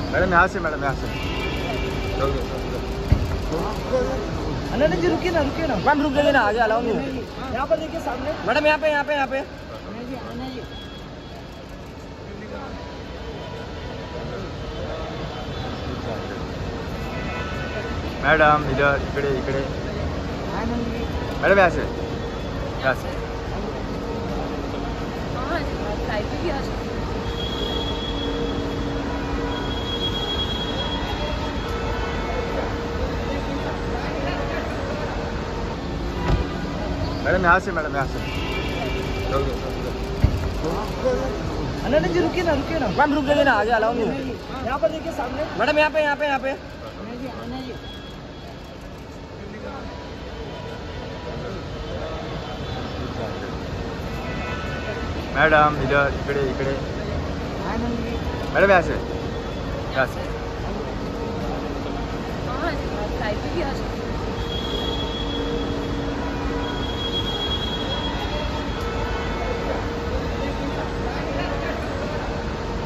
Madam यहाँ से, madam यहाँ से। अनन्या जी रुकिए ना मैम, रुक जाइए ना, आगे अलाउ नहीं होती। यहाँ पर देखिए सामने मैडम, यहाँ पे। मैडम इधर, इकडे इकडे। मैडम यहाँ से, यहाँ से। मैडम यहाँ से, मैडम यहाँ से। अनन्या जी रुकिए ना मैम, रुक जाइए ना, आगे अलाउ नहीं होती। यहाँ पर देखिए सामने मैडम, यहाँ पे। मैडम इधर, इकडे इकडे। मैडम यहाँ से, यहाँ से।